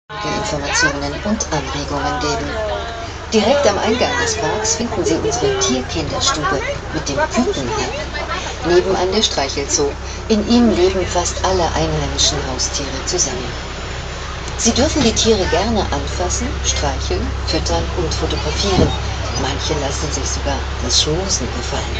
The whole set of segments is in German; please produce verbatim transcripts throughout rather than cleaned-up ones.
Informationen und Anregungen geben. Direkt am Eingang des Parks finden Sie unsere Tierkinderstube mit dem Kükenheim. Nebenan der Streichelzoo. In ihm leben fast alle einheimischen Haustiere zusammen. Sie dürfen die Tiere gerne anfassen, streicheln, füttern und fotografieren. Manche lassen sich sogar das Schmusen gefallen.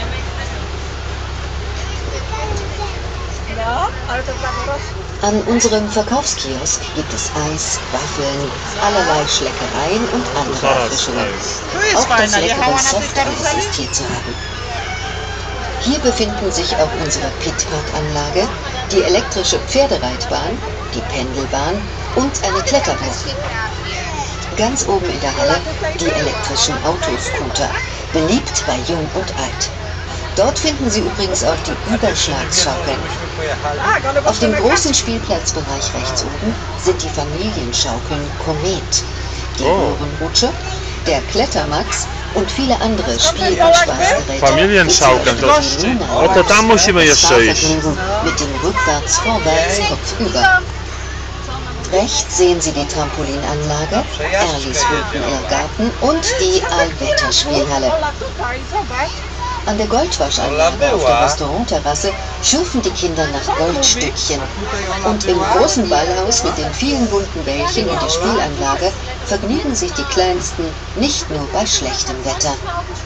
An unserem Verkaufskiosk gibt es Eis, Waffeln, allerlei Schleckereien und andere Erfrischungen. Auch das leckere Softeis ist hier zu haben. Hier befinden sich auch unsere Pitpark-Anlage, die elektrische Pferdereitbahn, die Pendelbahn und eine Kletterburg. Ganz oben in der Halle die elektrischen Autoscooter, beliebt bei Jung und Alt. Dort finden Sie übrigens auch die Überschlagsschaukeln. Auf dem großen Spielplatzbereich rechts oben sind die Familienschaukeln Komet, die Röhrenrutsche, der Klettermax und viele andere Spiel- und Spaßgeräte. Familienschaukeln, to, o to tam musimy jeszcze iść. Mit dem rückwärts, vorwärts, kopfüber. Rechts sehen Sie die Trampolinanlage, Erlis Open-Air-Garten und die Allwetterspielhalle. An der Goldwaschanlage auf der Restaurantterrasse schürfen die Kinder nach Goldstückchen. Und im großen Ballhaus mit den vielen bunten Bällchen und der Spielanlage vergnügen sich die Kleinsten nicht nur bei schlechtem Wetter.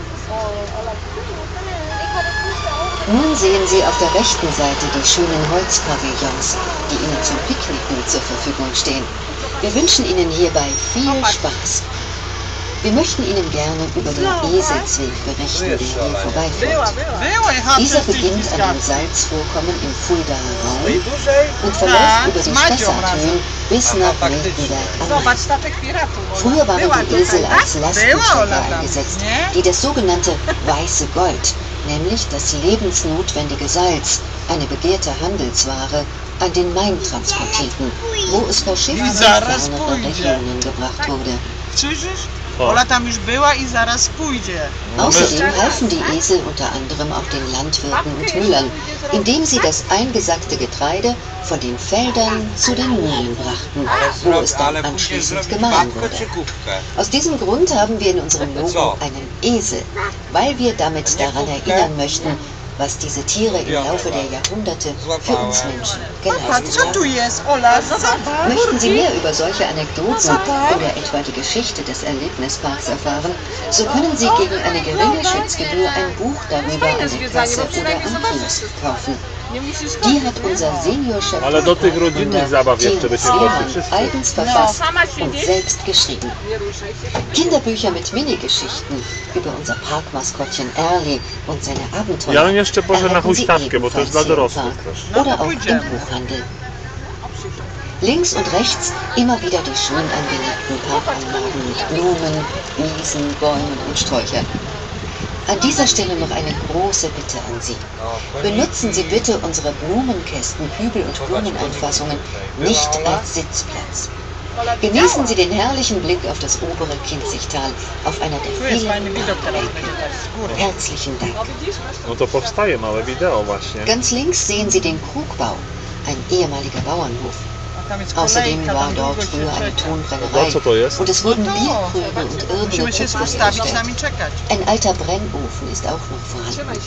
Nun sehen Sie auf der rechten Seite die schönen Holzpavillons, die Ihnen zum Picknicken zur Verfügung stehen. Wir wünschen Ihnen hierbei viel Spaß. Wir möchten Ihnen gerne über den Eselsweg berichten, der hier vorbeiführt. Dieser beginnt an dem Salzvorkommen im Fuldaer Raum und verläuft über die Spessarthöhen bis nach Miltenberg am Main. Früher waren die Esel als Lastenträger eingesetzt, die das sogenannte weiße Gold, nämlich das lebensnotwendige Salz, eine begehrte Handelsware, an den Main transportierten, wo es per Schiff in fernere Regionen gebracht wurde. Außerdem halfen die Esel unter anderem auch den Landwirten und Müllern, indem sie das eingesackte Getreide von den Feldern zu den Mühlen brachten, wo es dann anschließend gemahlen wurde. Aus diesem Grund haben wir in unserem Logo einen Esel, weil wir damit daran erinnern möchten, was diese Tiere im Laufe der Jahrhunderte für uns Menschen geleistet haben. Möchten Sie mehr über solche Anekdoten oder etwa die Geschichte des Erlebnisparks erfahren, so können Sie gegen eine geringe Schutzgebühr ein Buch darüber an der Kasse oder am Kiosk kaufen. Die hat unser Seniorchef eigens verfasst und selbst geschrieben. Kinderbücher mit Minigeschichten über unser Parkmaskottchen Erli und seine Abenteuer erhalten Sie ebenfalls hier im Park oder auch im Buchhandel. Links und rechts immer wieder die schön angelegten Parkanlagen mit Blumen, Wiesen, Bäumen und Sträuchern. An dieser Stelle noch eine große Bitte an Sie. Benutzen Sie bitte unsere Blumenkästen, Hügel und Blumenanfassungen nicht als Sitzplatz. Genießen Sie den herrlichen Blick auf das obere Kinzigtal, auf einer der vielen Parkbänke. Herzlichen Dank. Ganz links sehen Sie den Krugbau, ein ehemaliger Bauernhof. Außerdem war dort früher eine Tonbrennerei und es wurden Bierkrüge und irdene Töpfe hergestellt. Ein alter Brennofen ist auch noch vorhanden.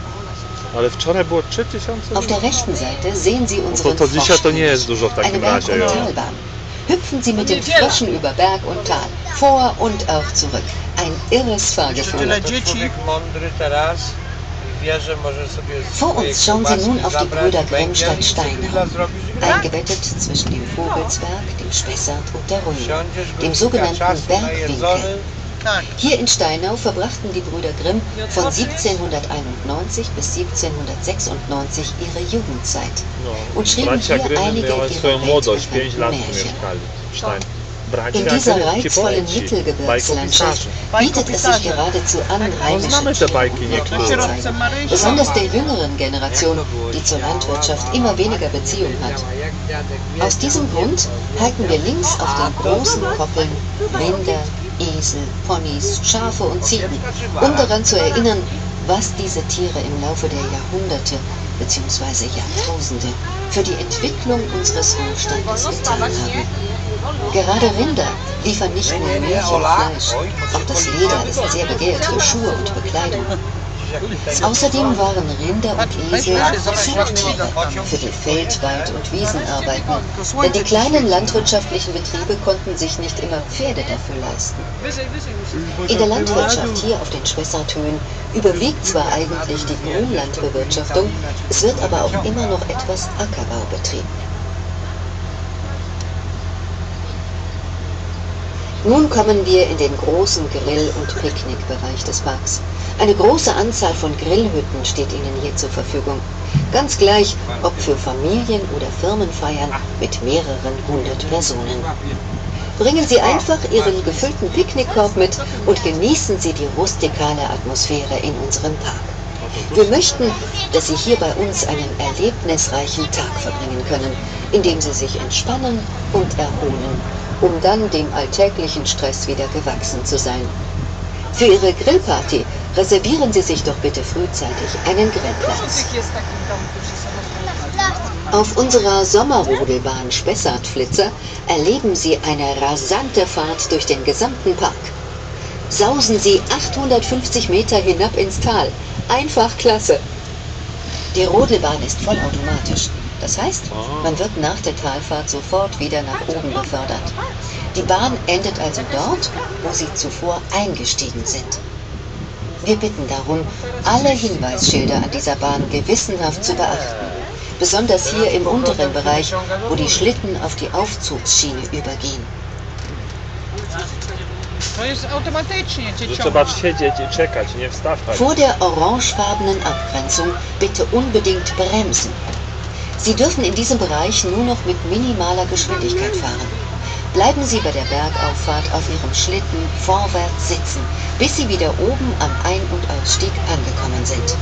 Auf der rechten Seite sehen Sie unseren Froschkönig, eine Berg- und Talbahn. Hüpfen Sie mit den Fröschen über Berg und Tal, vor und auch zurück. Ein irres Fahrgefühl. Vor uns schauen Sie nun auf die Brüder Grimm Stadt Steinau, eingebettet zwischen dem Vogelsberg, dem Spessart und der Rhön, dem sogenannten Bergwinkel. Hier in Steinau verbrachten die Brüder Grimm von siebzehnhunderteinundneunzig bis siebzehnhundertsechsundneunzig ihre Jugendzeit und schrieben hier einige ihrer weltbekannten Märchen. In dieser reizvollen Mittelgebirgslandschaft bietet es sich geradezu an, heimische Tiere zu zeigen, besonders der jüngeren Generation, die zur Landwirtschaft immer weniger Beziehung hat. Aus diesem Grund halten wir links auf den großen Koppeln Rinder, Esel, Ponys, Schafe und Ziegen, um daran zu erinnern, was diese Tiere im Laufe der Jahrhunderte bzw. Jahrtausende für die Entwicklung unseres Wohlstandes getan haben. Gerade Rinder liefern nicht nur Milch und Fleisch, auch das Leder ist sehr begehrt für Schuhe und Bekleidung. Außerdem waren Rinder und Esel Zugtiere für die Feld-, Wald- und Wiesenarbeiten, denn die kleinen landwirtschaftlichen Betriebe konnten sich nicht immer Pferde dafür leisten. In der Landwirtschaft hier auf den Spessarthöhen überwiegt zwar eigentlich die Grünlandbewirtschaftung, es wird aber auch immer noch etwas Ackerbau betrieben. Nun kommen wir in den großen Grill- und Picknickbereich des Parks. Eine große Anzahl von Grillhütten steht Ihnen hier zur Verfügung. Ganz gleich, ob für Familien- oder Firmenfeiern mit mehreren hundert Personen. Bringen Sie einfach Ihren gefüllten Picknickkorb mit und genießen Sie die rustikale Atmosphäre in unserem Park. Wir möchten, dass Sie hier bei uns einen erlebnisreichen Tag verbringen können, indem Sie sich entspannen und erholen, um dann dem alltäglichen Stress wieder gewachsen zu sein. Für Ihre Grillparty reservieren Sie sich doch bitte frühzeitig einen Grillplatz. Auf unserer Sommerrodelbahn Spessart-Flitzer erleben Sie eine rasante Fahrt durch den gesamten Park. Sausen Sie achthundertfünfzig Meter hinab ins Tal. Einfach klasse! Die Rodelbahn ist vollautomatisch. Das heißt, man wird nach der Talfahrt sofort wieder nach oben befördert. Die Bahn endet also dort, wo Sie zuvor eingestiegen sind. Wir bitten darum, alle Hinweisschilder an dieser Bahn gewissenhaft zu beachten. Besonders hier im unteren Bereich, wo die Schlitten auf die Aufzugsschiene übergehen. Trzeba siedzieć i czekać, nie wstawać. Vor der orangefarbenen Abgrenzung bitte unbedingt bremsen. Sie dürfen in diesem Bereich nur noch mit minimaler Geschwindigkeit fahren. Bleiben Sie bei der Bergauffahrt auf Ihrem Schlitten vorwärts sitzen, bis Sie wieder oben am Ein- und Ausstieg angekommen sind.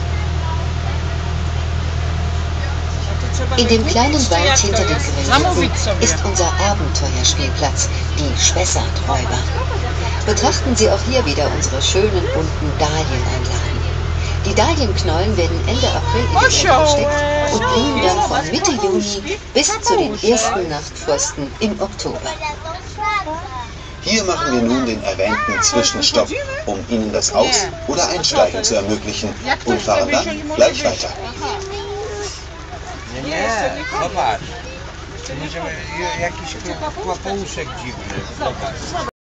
In dem kleinen Wald hinter den Grillhütten ist unser Abenteuerspielplatz, die Spessart-Räuber. Betrachten Sie auch hier wieder unsere schönen bunten Dahlienanlagen. Die Dahlienknollen werden Ende April in die Erde gesteckt und blühen dann von Mitte Juni bis zu den ersten Nachtfrösten im Oktober. Hier machen wir nun den erwähnten Zwischenstopp, um Ihnen das Aus- oder Einsteigen zu ermöglichen und fahren dann gleich weiter. Nie, nie, zobacz. Możemy jakiś kłopouszek dziwny. Zobacz.